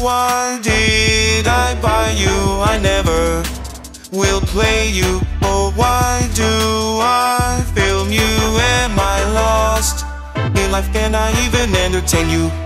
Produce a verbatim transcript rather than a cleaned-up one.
why did I buy you? I never will play you. Oh, why do I film you? Am I lost in life? Can I even entertain you?